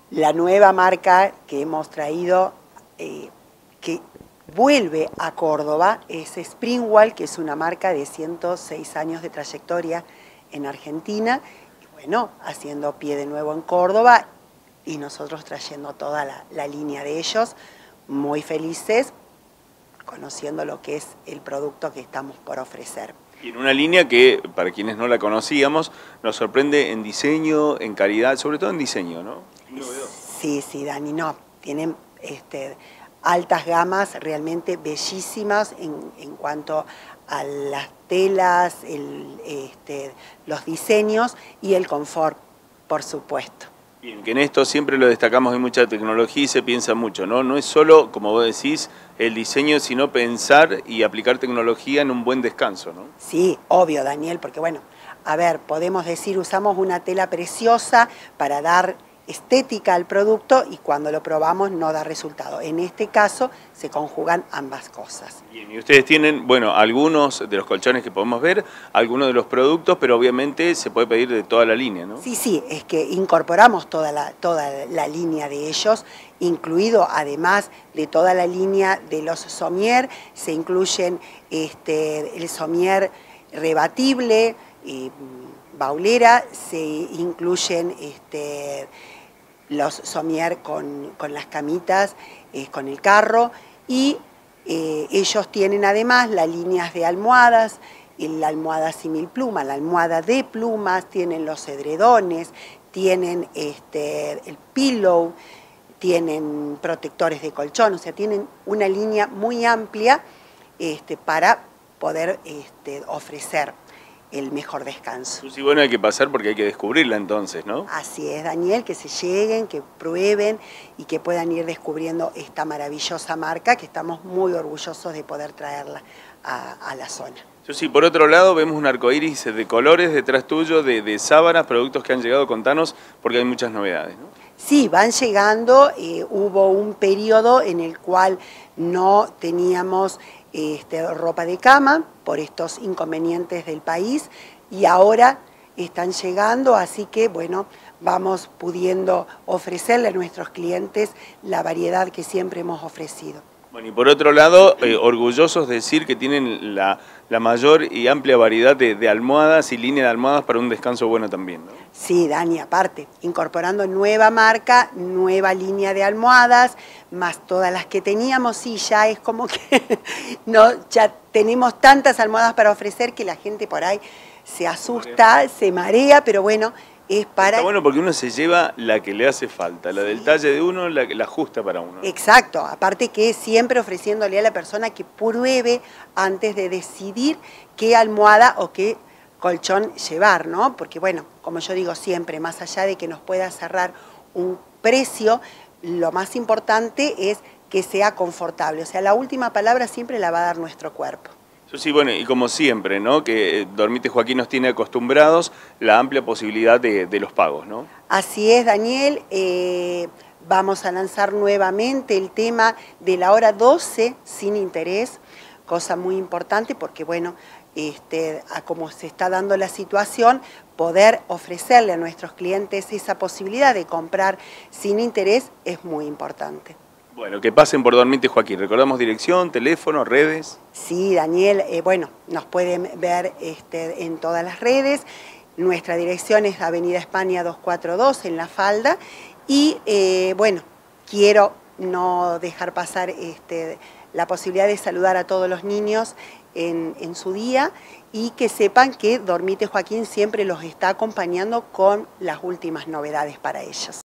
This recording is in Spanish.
La nueva marca que hemos traído, que vuelve a Córdoba, es Springwall, que es una marca de 106 años de trayectoria en Argentina, y bueno, haciendo pie de nuevo en Córdoba, y nosotros trayendo toda la línea de ellos, muy felices, conociendo lo que es el producto que estamos por ofrecer. Y en una línea que, para quienes no la conocíamos, nos sorprende en diseño, en calidad, sobre todo en diseño, ¿no? Sí, Dani, no, tienen altas gamas realmente bellísimas en cuanto a las telas, los diseños y el confort, por supuesto. Bien, que en esto siempre lo destacamos, hay mucha tecnología y se piensa mucho, ¿no? No es solo, como vos decís, el diseño, sino pensar y aplicar tecnología en un buen descanso, ¿no? Sí, obvio, Daniel, porque bueno, a ver, podemos decir, usamos una tela preciosa para dar estética al producto y cuando lo probamos no da resultado. En este caso se conjugan ambas cosas. Bien, y ustedes tienen, bueno, algunos de los colchones que podemos ver, algunos de los productos, pero obviamente se puede pedir de toda la línea, ¿no? Sí, es que incorporamos toda la línea de ellos, incluido además de toda la línea de los somier, se incluyen el somier rebatible, baulera, se incluyen los somier con las camitas, con el carro, y ellos tienen además las líneas de almohadas, la almohada símil pluma, la almohada de plumas, tienen los edredones, tienen el pillow, tienen protectores de colchón, o sea, tienen una línea muy amplia para poder ofrecer el mejor descanso. Sí, bueno, hay que pasar porque hay que descubrirla entonces, ¿no? Así es, Daniel, que se lleguen, que prueben y que puedan ir descubriendo esta maravillosa marca que estamos muy orgullosos de poder traerla a la zona. Sí, por otro lado vemos un arcoíris de colores detrás tuyo, de sábanas, productos que han llegado, contanos, porque hay muchas novedades, ¿no? Sí, van llegando, hubo un periodo en el cual no teníamos ropa de cama por estos inconvenientes del país y ahora están llegando, así que bueno, vamos pudiendo ofrecerle a nuestros clientes la variedad que siempre hemos ofrecido. Bueno, y por otro lado, orgullosos de decir que tienen la mayor y amplia variedad de almohadas y línea de almohadas para un descanso bueno también, ¿no? Sí, Dani, aparte, incorporando nueva marca, nueva línea de almohadas, más todas las que teníamos, sí, ya es como que no, ya tenemos tantas almohadas para ofrecer que la gente por ahí se asusta, se marea, pero bueno, es para... Está bueno porque uno se lleva la que le hace falta, la del talle de uno, la justa para uno. Exacto, aparte que siempre ofreciéndole a la persona que pruebe antes de decidir qué almohada o qué colchón llevar, ¿no? Porque bueno, como yo digo siempre, más allá de que nos pueda cerrar un precio, lo más importante es que sea confortable. O sea, la última palabra siempre la va a dar nuestro cuerpo. Sí, bueno, y como siempre, ¿no? Que Dormite Joaquín nos tiene acostumbrados la amplia posibilidad de los pagos, ¿no? Así es, Daniel. Vamos a lanzar nuevamente el tema de la hora 12 sin interés, cosa muy importante porque, bueno, a como se está dando la situación, poder ofrecerle a nuestros clientes esa posibilidad de comprar sin interés es muy importante. Bueno, que pasen por Dormite Joaquín. Recordamos dirección, teléfono, redes. Sí, Daniel, bueno, nos pueden ver en todas las redes. Nuestra dirección es Avenida España 242 en La Falda. Y bueno, quiero no dejar pasar la posibilidad de saludar a todos los niños en su día y que sepan que Dormite Joaquín siempre los está acompañando con las últimas novedades para ellos.